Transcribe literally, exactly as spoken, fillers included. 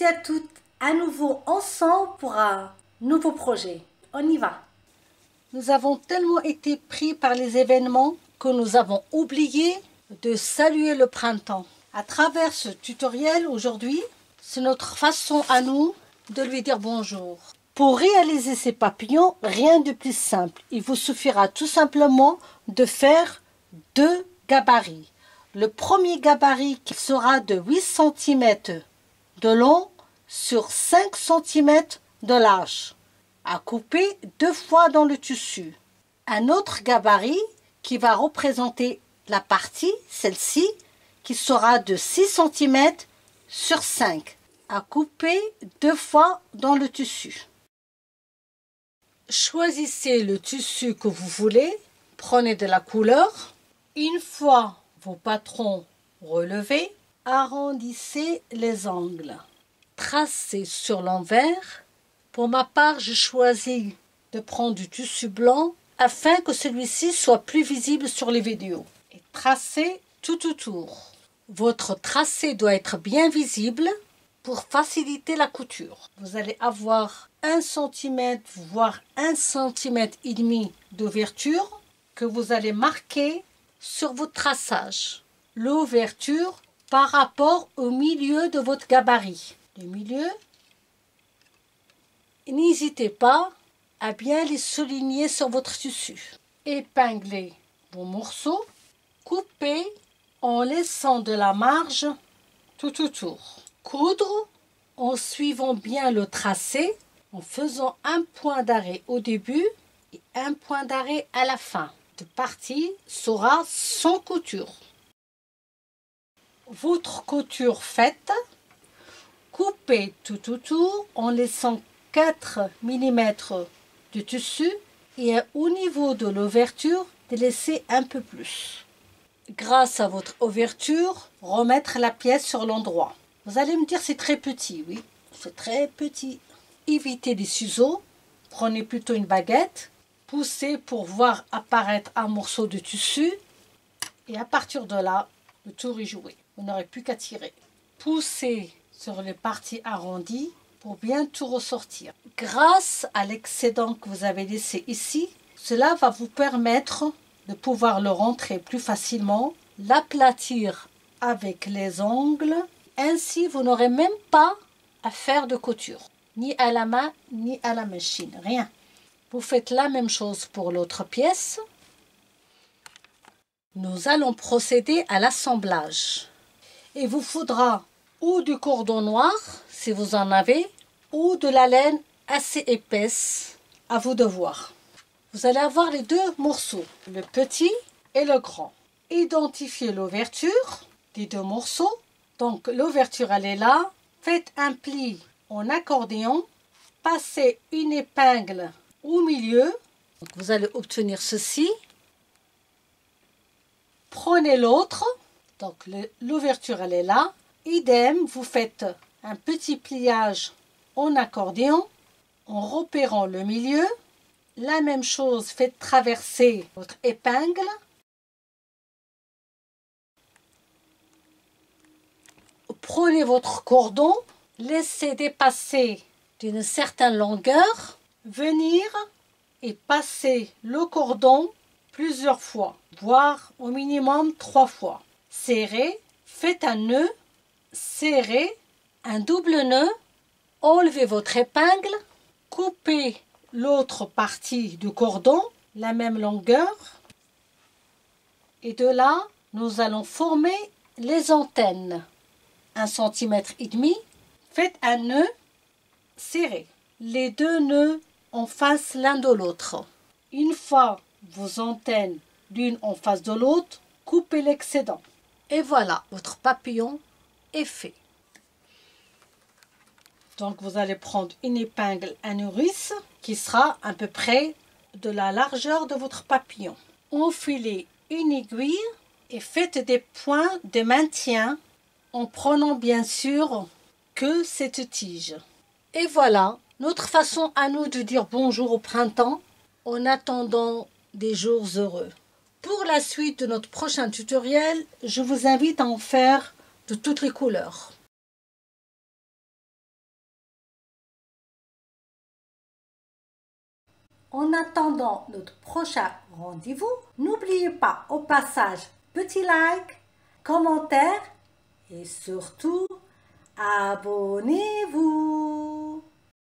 et à toutes, à nouveau ensemble pour un nouveau projet. On y va. Nous avons tellement été pris par les événements que nous avons oublié de saluer le printemps. À travers ce tutoriel aujourd'hui, c'est notre façon à nous de lui dire bonjour. Pour réaliser ces papillons, rien de plus simple. Il vous suffira tout simplement de faire deux gabarits. Le premier gabarit qui sera de huit centimètres de long sur cinq centimètres de large, à couper deux fois dans le tissu. Un autre gabarit qui va représenter la partie, celle-ci, qui sera de six centimètres sur cinq, à couper deux fois dans le tissu. Choisissez le tissu que vous voulez, prenez de la couleur. Une fois vos patrons relevés, arrondissez les angles. Tracez sur l'envers. Pour ma part, je choisis de prendre du tissu blanc afin que celui-ci soit plus visible sur les vidéos. Et tracez tout autour. Votre tracé doit être bien visible pour faciliter la couture. Vous allez avoir un centimètre, voire un centimètre et demi d'ouverture que vous allez marquer sur votre traçage. L'ouverture par rapport au milieu de votre gabarit. Le milieu, n'hésitez pas à bien les souligner sur votre tissu. Épinglez vos morceaux, coupez en laissant de la marge tout autour. Coudre en suivant bien le tracé, en faisant un point d'arrêt au début et un point d'arrêt à la fin. Cette partie sera sans couture. Votre couture faite, coupez tout autour en laissant quatre millimètres de tissu et au niveau de l'ouverture, de laisser un peu plus. Grâce à votre ouverture, remettre la pièce sur l'endroit. Vous allez me dire c'est très petit, oui, c'est très petit. Évitez les ciseaux, prenez plutôt une baguette, poussez pour voir apparaître un morceau de tissu et à partir de là, le tour est joué. Vous n'aurez plus qu'à tirer. Poussez sur les parties arrondies pour bien tout ressortir. Grâce à l'excédent que vous avez laissé ici, cela va vous permettre de pouvoir le rentrer plus facilement, l'aplatir avec les ongles. Ainsi, vous n'aurez même pas à faire de couture, ni à la main, ni à la machine, rien. Vous faites la même chose pour l'autre pièce. Nous allons procéder à l'assemblage. Il vous faudra ou du cordon noir, si vous en avez, ou de la laine assez épaisse, à vous de voir. Vous allez avoir les deux morceaux, le petit et le grand. Identifiez l'ouverture des deux morceaux. Donc l'ouverture, elle est là. Faites un pli en accordéon. Passez une épingle au milieu. Donc, vous allez obtenir ceci. Prenez l'autre. Donc l'ouverture, elle est là. Idem, vous faites un petit pliage en accordéon en repérant le milieu. La même chose, faites traverser votre épingle. Prenez votre cordon, laissez dépasser d'une certaine longueur, venir et passer le cordon plusieurs fois, voire au minimum trois fois. Serrez, faites un nœud, serrez, un double nœud, enlevez votre épingle, coupez l'autre partie du cordon, la même longueur, et de là, nous allons former les antennes. Un centimètre et demi, faites un nœud serré. Les deux nœuds en face l'un de l'autre. Une fois vos antennes l'une en face de l'autre, coupez l'excédent. Et voilà, votre papillon est fait. Donc vous allez prendre une épingle à nourrice qui sera à peu près de la largeur de votre papillon. Enfilez une aiguille et faites des points de maintien en prenant bien sûr que cette tige. Et voilà, notre façon à nous de dire bonjour au printemps en attendant des jours heureux. Pour la suite de notre prochain tutoriel, je vous invite à en faire de toutes les couleurs. En attendant notre prochain rendez-vous, n'oubliez pas au passage petit like, commentaire et surtout abonnez-vous.